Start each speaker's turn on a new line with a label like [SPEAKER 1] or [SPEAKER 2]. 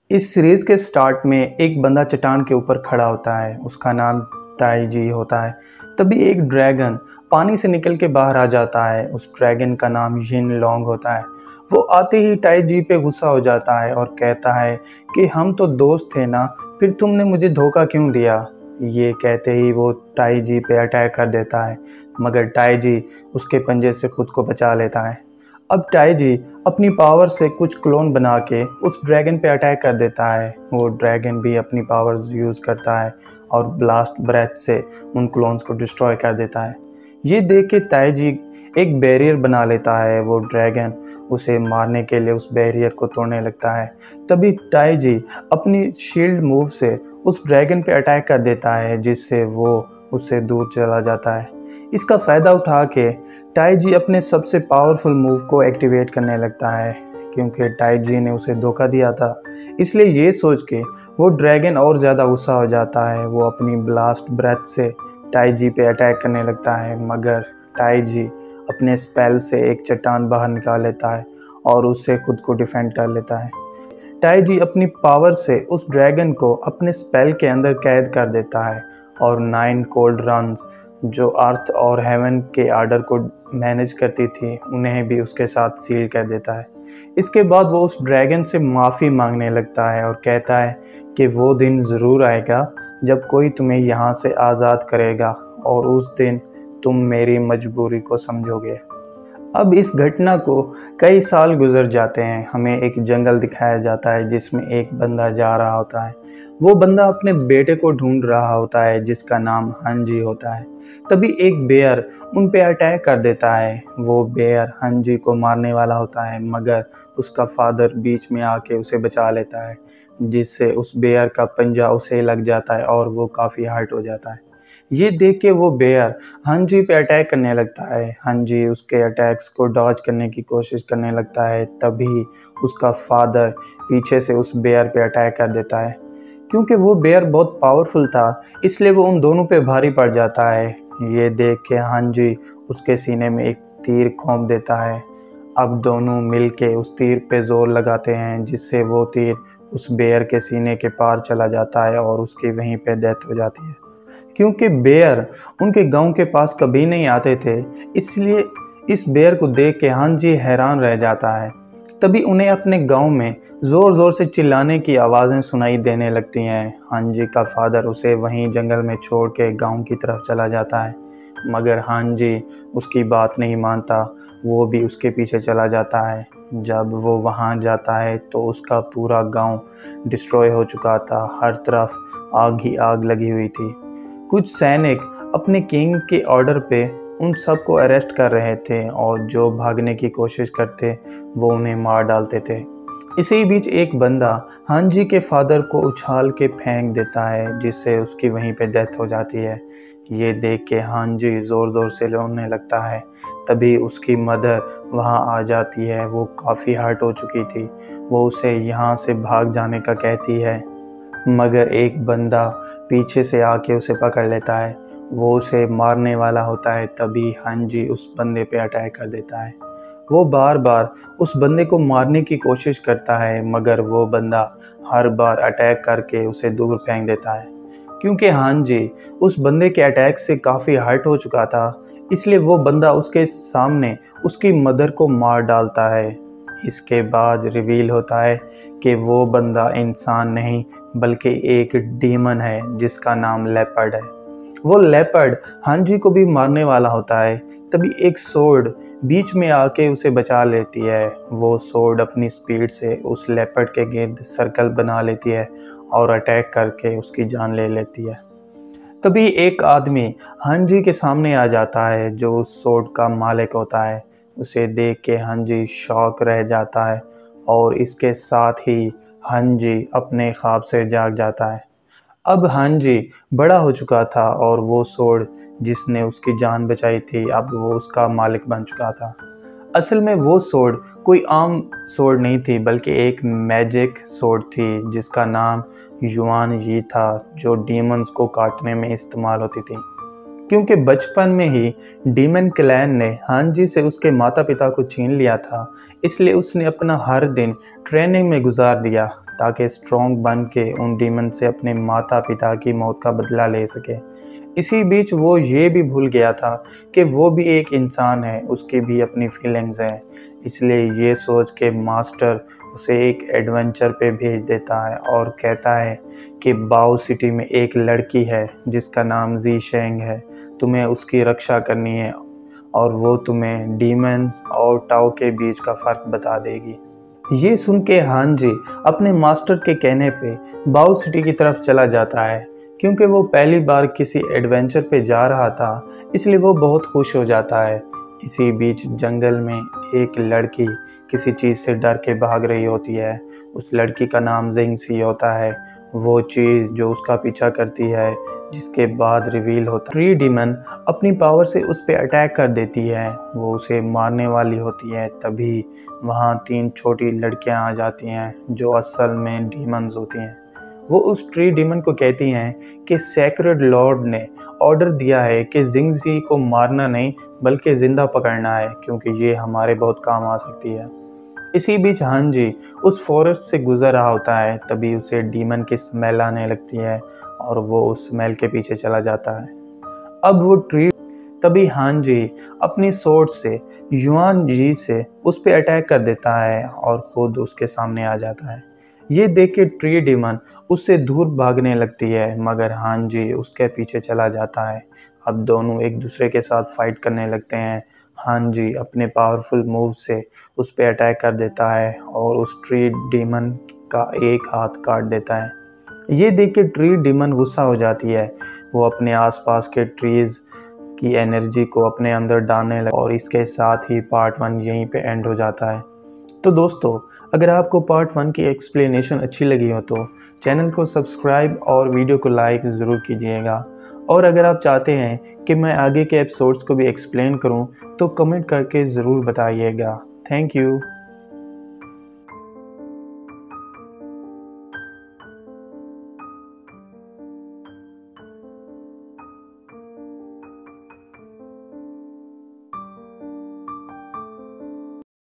[SPEAKER 1] इस सीरीज़ के स्टार्ट में एक बंदा चट्टान के ऊपर खड़ा होता है। उसका नाम ताई जी होता है। तभी एक ड्रैगन पानी से निकल के बाहर आ जाता है। उस ड्रैगन का नाम यिन लॉन्ग होता है। वो आते ही ताई जी पे गुस्सा हो जाता है और कहता है कि हम तो दोस्त थे ना, फिर तुमने मुझे धोखा क्यों दिया। ये कहते ही वो ताई जी पे अटैक कर देता है, मगर ताई जी उसके पंजे से खुद को बचा लेता है। अब ताई जी अपनी पावर से कुछ क्लोन बना के उस ड्रैगन पे अटैक कर देता है। वो ड्रैगन भी अपनी पावर्स यूज़ करता है और ब्लास्ट ब्रेथ से उन क्लोन्स को डिस्ट्रॉय कर देता है। ये देख के ताई जी एक बैरियर बना लेता है। वो ड्रैगन उसे मारने के लिए उस बैरियर को तोड़ने लगता है। तभी ताई जी अपनी शील्ड मूव से उस ड्रैगन पे अटैक कर देता है, जिससे वो उससे दूर चला जाता है। इसका फ़ायदा उठा के ताई जी अपने सबसे पावरफुल मूव को एक्टिवेट करने लगता है, क्योंकि ताई जी ने उसे धोखा दिया था। इसलिए ये सोच के वो ड्रैगन और ज़्यादा गुस्सा हो जाता है। वो अपनी ब्लास्ट ब्रेथ से ताई जी पे अटैक करने लगता है, मगर ताई जी अपने स्पेल से एक चट्टान बाहर निकाल लेता है और उससे खुद को डिफेंड कर लेता है। ताई जी अपनी पावर से उस ड्रैगन को अपने स्पेल के अंदर कैद कर देता है और 9 कोल्ड रन्स जो अर्थ और हेवन के आर्डर को मैनेज करती थी, उन्हें भी उसके साथ सील कर देता है। इसके बाद वो उस ड्रैगन से माफ़ी मांगने लगता है और कहता है कि वो दिन ज़रूर आएगा जब कोई तुम्हें यहाँ से आज़ाद करेगा, और उस दिन तुम मेरी मजबूरी को समझोगे। अब इस घटना को कई साल गुजर जाते हैं। हमें एक जंगल दिखाया जाता है जिसमें एक बंदा जा रहा होता है। वो बंदा अपने बेटे को ढूंढ रहा होता है जिसका नाम हंजी होता है। तभी एक बेयर उन पे अटैक कर देता है। वो बेयर हंजी को मारने वाला होता है, मगर उसका फादर बीच में आके उसे बचा लेता है, जिससे उस बेयर का पंजा उसे लग जाता है और वो काफ़ी हर्ट हो जाता है। ये देख के वो बेयर हंजी पे अटैक करने लगता है। हंजी उसके अटैक्स को डॉज करने की कोशिश करने लगता है। तभी उसका फादर पीछे से उस बेयर पे अटैक कर देता है। क्योंकि वो बेयर बहुत पावरफुल था, इसलिए वो उन दोनों पे भारी पड़ जाता है। ये देख के हंजी उसके सीने में एक तीर घोंप देता है। अब दोनों मिलके उस तीर पे जोर लगाते हैं, जिससे वो तीर उस बेयर के सीने के पार चला जाता है और उसकी वहीं पे डेथ हो जाती है। क्योंकि बेयर उनके गांव के पास कभी नहीं आते थे, इसलिए इस बेयर को देख के हंजी हैरान रह जाता है। तभी उन्हें अपने गांव में ज़ोर ज़ोर से चिल्लाने की आवाज़ें सुनाई देने लगती हैं। हंजी का फादर उसे वहीं जंगल में छोड़ के गांव की तरफ चला जाता है, मगर हंजी उसकी बात नहीं मानता। वो भी उसके पीछे चला जाता है। जब वो वहां जाता है तो उसका पूरा गांव डिस्ट्रॉय हो चुका था। हर तरफ आग ही आग लगी हुई थी। कुछ सैनिक अपने किंग के ऑर्डर पे उन सब को अरेस्ट कर रहे थे, और जो भागने की कोशिश करते वो उन्हें मार डालते थे। इसी बीच एक बंदा हंजी के फादर को उछाल के फेंक देता है, जिससे उसकी वहीं पे डेथ हो जाती है। ये देख के हंजी ज़ोर ज़ोर से रोने लगता है। तभी उसकी मदर वहाँ आ जाती है। वो काफ़ी हर्ट हो चुकी थी। वो उसे यहाँ से भाग जाने का कहती है, मगर एक बंदा पीछे से आके उसे पकड़ लेता है। वो उसे मारने वाला होता है। तभी हंजी उस बंदे पे अटैक कर देता है। वो बार बार उस बंदे को मारने की कोशिश करता है, मगर वो बंदा हर बार अटैक करके उसे दूर फेंक देता है। क्योंकि हंजी उस बंदे के अटैक से काफ़ी हर्ट हो चुका था, इसलिए वो बंदा उसके सामने उसकी मदर को मार डालता है। इसके बाद रिवील होता है कि वो बंदा इंसान नहीं बल्कि एक डीमन है जिसका नाम लेपर्ड है। वो लेपर्ड हंजी को भी मारने वाला होता है। तभी एक सोर्ड बीच में आके उसे बचा लेती है। वो सोर्ड अपनी स्पीड से उस लेपर्ड के गिर्द सर्कल बना लेती है और अटैक करके उसकी जान ले लेती है। तभी एक आदमी हंजी के सामने आ जाता है, जो उस सोर्ड का मालिक होता है। उसे देख के हंजी शॉक रह जाता है, और इसके साथ ही हंजी अपने ख्वाब से जाग जाता है। अब हंजी बड़ा हो चुका था, और वो सोर्ड जिसने उसकी जान बचाई थी, अब वो उसका मालिक बन चुका था। असल में वो सोर्ड कोई आम सोर्ड नहीं थी, बल्कि एक मैजिक सोर्ड थी जिसका नाम युआन यी था, जो डीमंस को काटने में इस्तेमाल होती थी। क्योंकि बचपन में ही डीमन क्लैन ने हंजी से उसके माता पिता को छीन लिया था, इसलिए उसने अपना हर दिन ट्रेनिंग में गुजार दिया ताकि स्ट्रॉन्ग बन के उन डीमन से अपने माता पिता की मौत का बदला ले सके। इसी बीच वो ये भी भूल गया था कि वो भी एक इंसान है, उसकी भी अपनी फीलिंग्स हैं। इसलिए ये सोच के मास्टर उसे एक एडवेंचर पे भेज देता है और कहता है कि बाओ सिटी में एक लड़की है जिसका नाम जी शेंग है, तुम्हें उसकी रक्षा करनी है और वो तुम्हें डीमंस और टाओ के बीच का फ़र्क बता देगी। ये सुन के हान जी अपने मास्टर के कहने पे बाओ सिटी की तरफ चला जाता है। क्योंकि वो पहली बार किसी एडवेंचर पे जा रहा था, इसलिए वो बहुत खुश हो जाता है। इसी बीच जंगल में एक लड़की किसी चीज़ से डर के भाग रही होती है। उस लड़की का नाम जिंग सी होता है। वो चीज़ जो उसका पीछा करती है, जिसके बाद रिवील होता है ट्री डीमन अपनी पावर से उस पर अटैक कर देती है। वो उसे मारने वाली होती है। तभी वहाँ 3 छोटी लड़कियाँ आ जाती हैं जो असल में डीमंस होती हैं। वो उस ट्री डीमन को कहती हैं कि सेक्रेड लॉर्ड ने ऑर्डर दिया है कि जिंगजी को मारना नहीं बल्कि ज़िंदा पकड़ना है, क्योंकि ये हमारे बहुत काम आ सकती है। इसी बीच हान जी उस फॉरेस्ट से गुजर रहा होता है। तभी उसे डीमन की स्मेल आने लगती है और वो उस स्मेल के पीछे चला जाता है। अब वो ट्री तभी हान जी अपनी सोर्ड से युआन जी से उस पर अटैक कर देता है और खुद उसके सामने आ जाता है। ये देख के ट्री डीमन उससे दूर भागने लगती है, मगर हान जी उसके पीछे चला जाता है। अब दोनों एक दूसरे के साथ फाइट करने लगते हैं। हान जी अपने पावरफुल मूव से उस पर अटैक कर देता है और उस ट्री डीमन का एक हाथ काट देता है। ये देख के ट्री डीमन गुस्सा हो जाती है। वो अपने आसपास के ट्रीज की एनर्जी को अपने अंदर डालने लगा और इसके साथ ही पार्ट 1 यहीं पे एंड हो जाता है। तो दोस्तों, अगर आपको पार्ट 1 की एक्सप्लेनेशन अच्छी लगी हो तो चैनल को सब्सक्राइब और वीडियो को लाइक ज़रूर कीजिएगा। और अगर आप चाहते हैं कि मैं आगे के एपिसोड्स को भी एक्सप्लेन करूं तो कमेंट करके ज़रूर बताइएगा। Thank you.